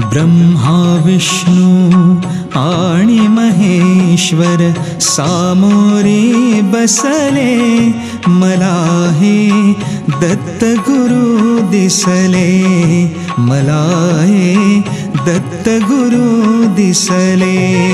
ब्रह्मा विष्णु आणि महेश्वर सामोरे बसले, मला हे दत्त गुरु दिसले, मला हे दत्त गुरु दिसले।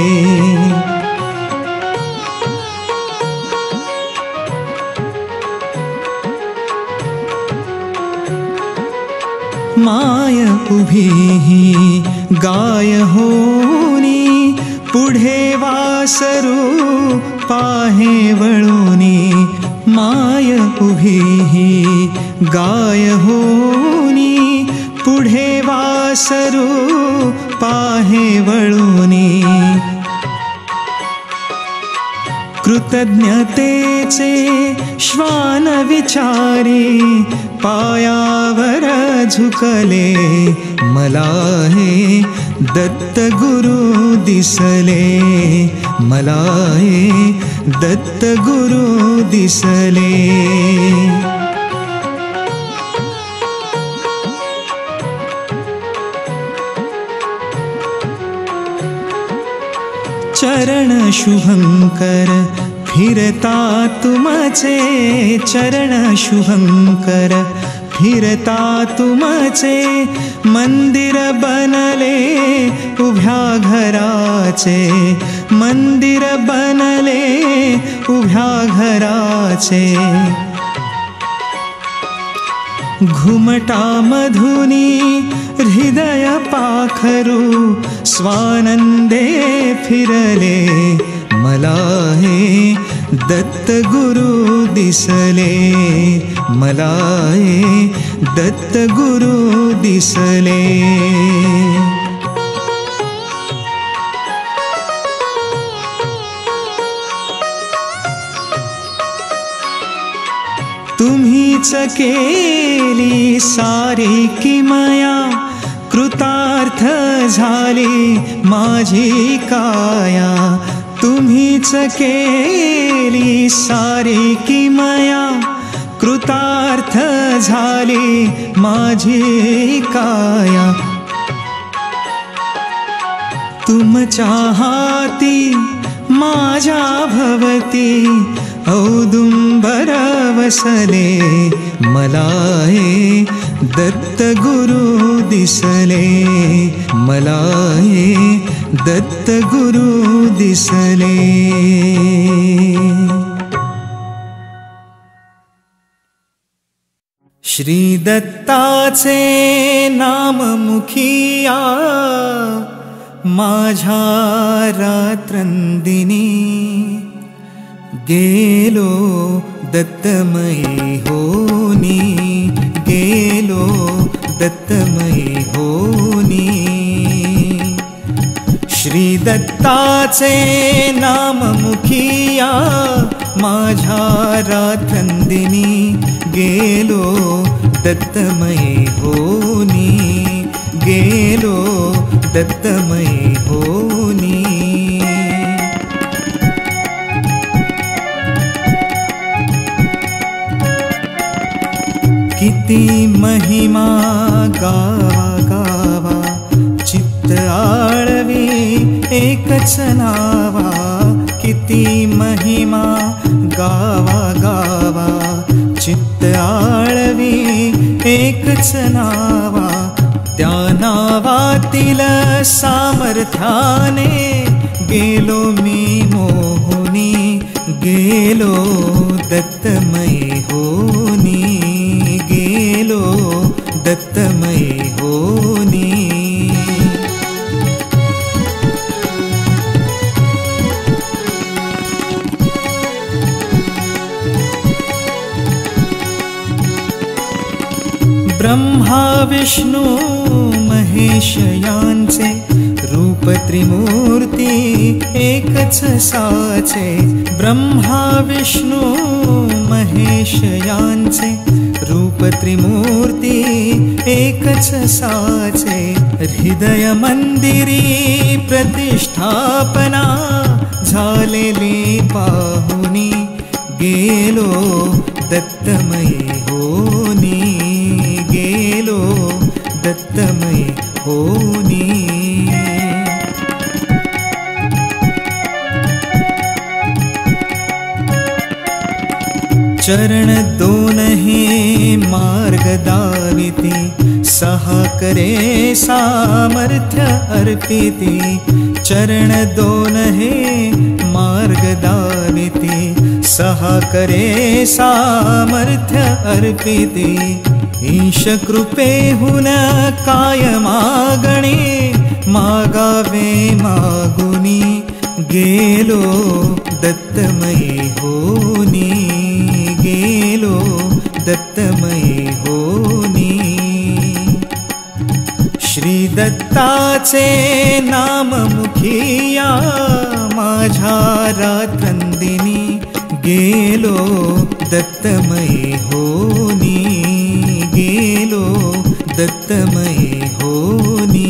माय उभी ही गाय होनी, पुढे वासरू पाहे वळूनी, माय उभी ही गाय होनी, पुढे वासरू पाहे वळूनी। कृतज्ञतेचे श्वान विचारी, पायावर झुकले, मला हे दत्त गुरु दिसले, मला हे दत्त गुरु दिसले। चरण शुभंकर फिरता तुमचे, चरण शुभंकर फिरता तुमचे, मंदिर बनले उभ्या घराचे, मंदिर बनले उभ्या घराचे। घुमटा मधुनी हृदय पाखरू, स्वानंदे फिरले, मला हे दत्त गुरु दिसले, मला हे दत्त गुरु दिसले। तुम्हीच केली सारी किमया, कृतार्थ झाली माझी काया, तुम्हीच केली सारी किमया, कृतार्थ झाली माझी काया। तुमच्या हाती माझ्या भवती औदुंबर वसले, मला हे दत्त गुरु दिसले, मला हे दत्त गुरु दिसले। श्री दत्ताचे नाम मुखिया, माझ्या रात्रंदिनी, गेलो दत्तमयी होनी, गेलो दत्तमयी होनी। श्री दत्ताचे नाम मुखिया, माझ्या रात्रंदिनी, गेलो दत्तमयी होनी, गेलो दत्तमयी होनी। किती महिमा गावा गावा, चित्त आळवी एकच नावा, किती महिमा गावा गावा, चित्त आळवी एकच नावा। त्या नावातील सामर्थ्याने गेलो मी मोहुनी, गेलो दत्तमयी होनी, गेलो दत्तमयी होनी। ब्रह्मा विष्णु महेश यांचे, रूप त्रिमूर्ती एकच साचे, ब्रह्मा विष्णु महेश यांचे, रूप त्रिमूर्ती एकच साचे। हृदय मंदिरी प्रतिष्ठापना झालेली पाहुनी, गेलो दत्तमयी होनी, गेलो दत्तमयी होनी। चरण दोनहे मार्ग दाविति, सहा करे सामर्थ्य अर्पिति। चरण दोनहे मार्ग दाविति, सहा करे सामर्थ्य अर्पिति। ईश कृपे हुन काय मागणे, मागावे मागुनी गेलो दत्तमयी होनी, गेलो दत्तमयी होनी। श्री दत्ताचे नाम मुखिया, माझा रात्रंदिनी गेलो दत्तमयी होनी, गेलो दत्तमयी होनी।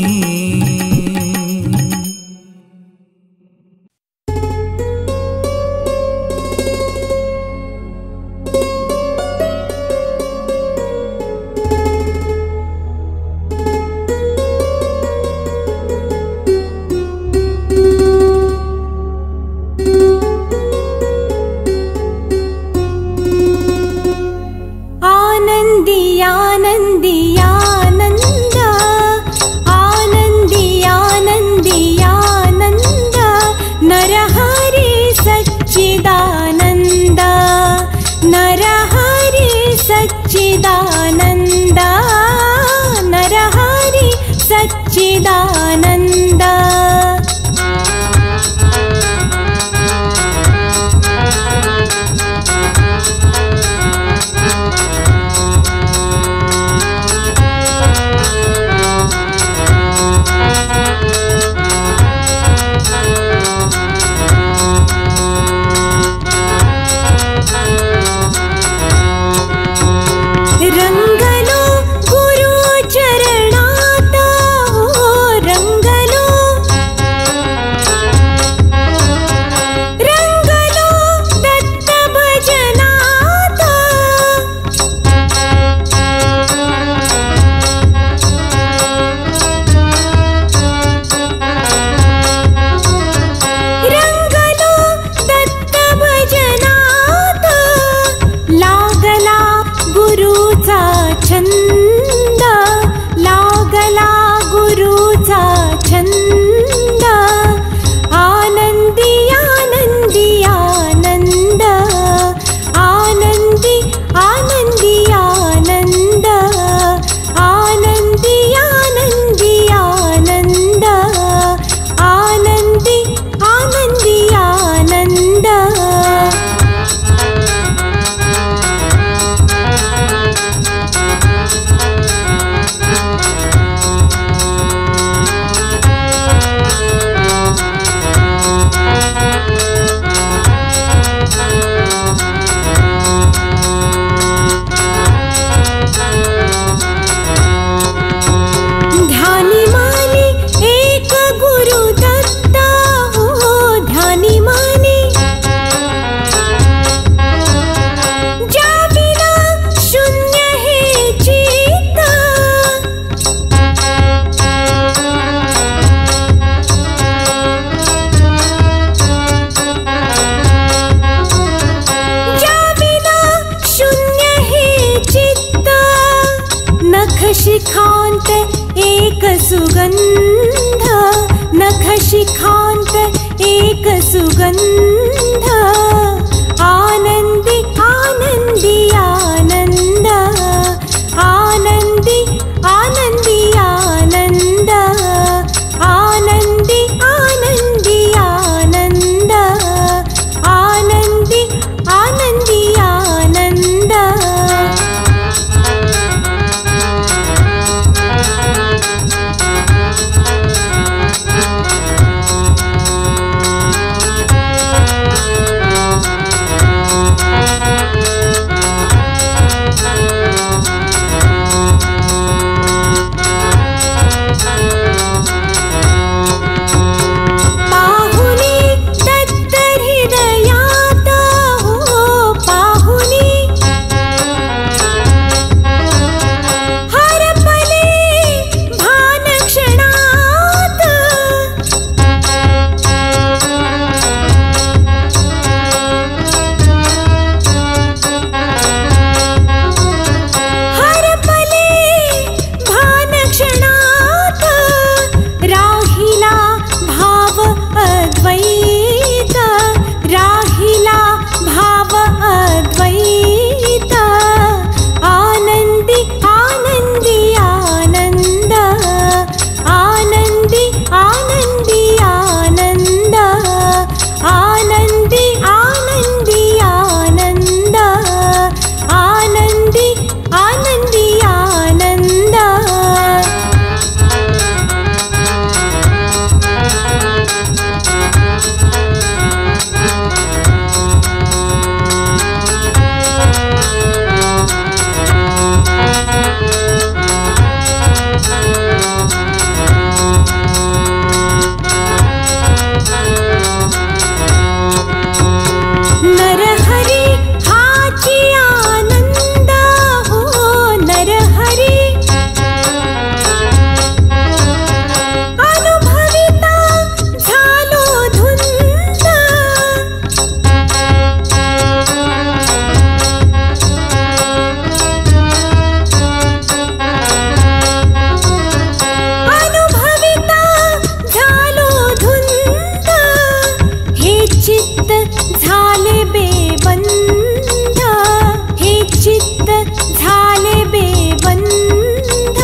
नखशिखान्त एक सुगन्ध, नखशिखान्त एक सुगन्ध। आनन्दि आनन्दि आनन्द, आनन्दि आनन्दि आनन्द, आनन्दि आनन्दि आनन्द, आनन्दि आनन्दि आनन्द। नरहरी हाची आनंद हो नरहरी अनुभविता झालो धुंद अनुभविता झालो धुंद हे चित्त झाले बेबंध हे चित्त झाले बेबंध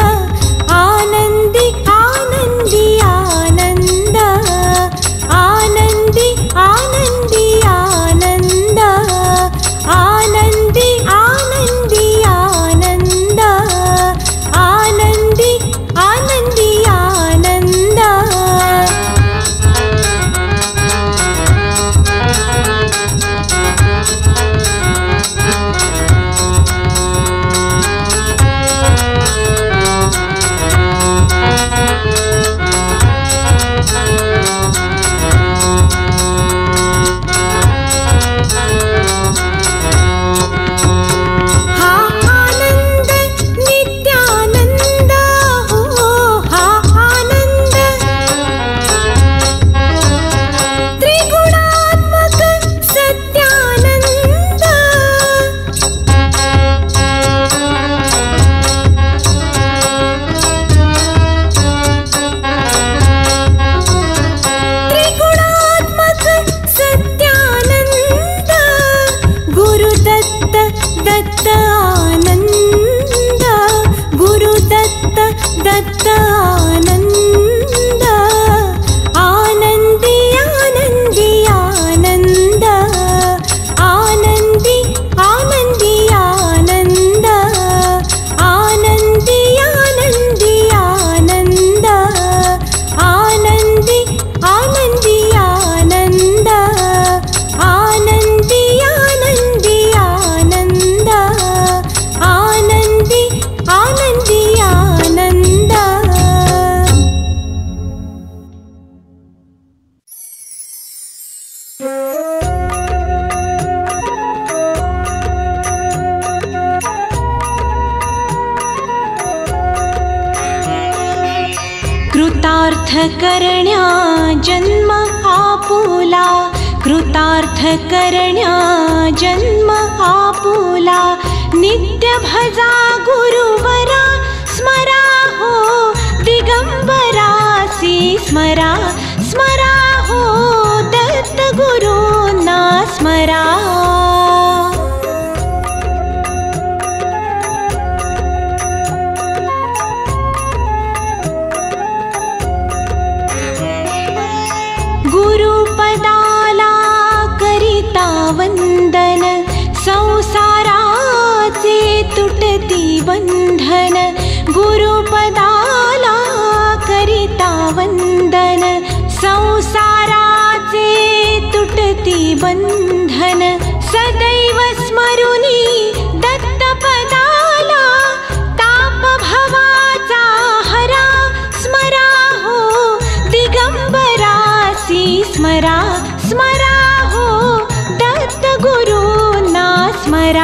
आनंदी आनंदी आनंद आनंदी आनंदी आनंद आनंदी आनंदी आनंद आनंदी आनंदी आनंद हा आनंद नित्यानंद हो हा आनंद त्रिगुणात्मक सत्यानंद त्रिगुणात्मक सत्यानंद गुरुदत्त दत्त आनंद गुरुदत्त दत्त आनंद आनंदी आनंदी आनंद आनंदी आनंदी आनंद आनंदी आनंदी आनंद आनंदी आनंदी आनंद आनंदी आनंदी आनंद आनंदी आनंदी आनंद कृतार्थ करण्या जन्म आपुला कृतार्थ करण्या जन्म आपुला नित्य भजा गुरुवरा स्मरा हो दिगंबरासी स्मरा स्मरा हो दत्त गुरूंना स्मरा गुरुपदाला करिता वंदन संसाराचे तुटती बंधन गुरुपदाला करिता वंदन संसाराचे तुटती बंधन सदैव स्मरुनी दत्तपदाला ताप भवाचा हरा स्मरा हो दिगंबरासी स्मरा स्मरा हो दत्त गुरूंना स्मरा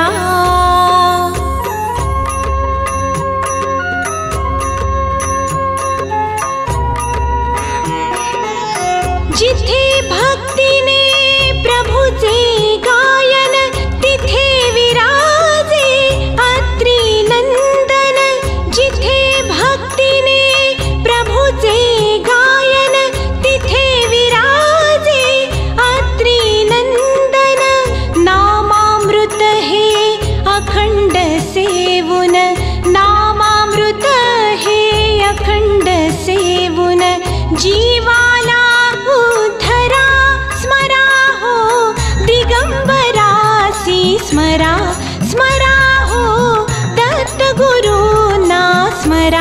जिथे भक्तीने प्रभुचे गायन तिथे विराजे अत्री नंदन जिथे भक्तीने प्रभुचे गायन तिथे विराजे अत्री नंदन नामामृत हे अखंड सेवुन नामामृत हे अखंड सेवुन जीवाला उद्धरा स्मरा हो दिगंबरासी स्मरा स्मरा हो दत्त गुरूंना स्मरा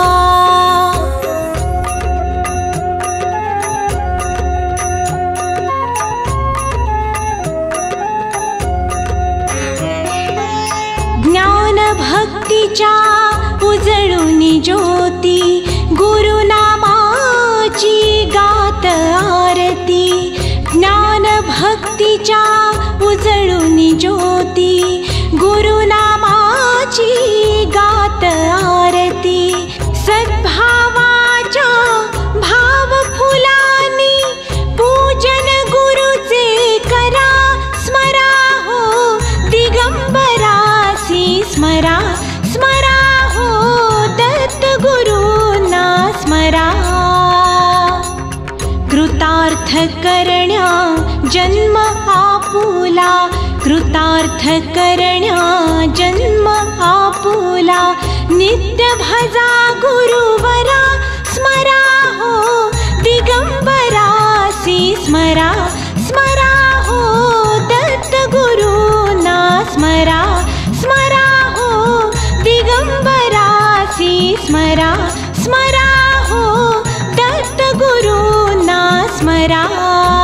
ज्ञान भक्तीच्या उजळुनी ज्योती गुरुनामाची गात आरती ज्ञान भक्तीच्या उजळून ज्योती, गुरुनामाची गात आरती, सद्भावाच्या भाव फुलानी पूजन गुरुचे करा, स्मरा हो दिगंबरासी, स्मरा स्मरा हो दत्त गुरुना स्मरा. कृतार्थ करण्या जन्म आपुला, कृतार्थ करण्या जन्म आपुला, नित्य भजा गुरुवरा, स्मरा हो दिगंबरासी, स्मरा स्मरा हो दत्त गुरुना स्मरा, स्मरा हो दिगंबरासी, स्मरा स्मरा हो दत्त गुरुना स्मरा.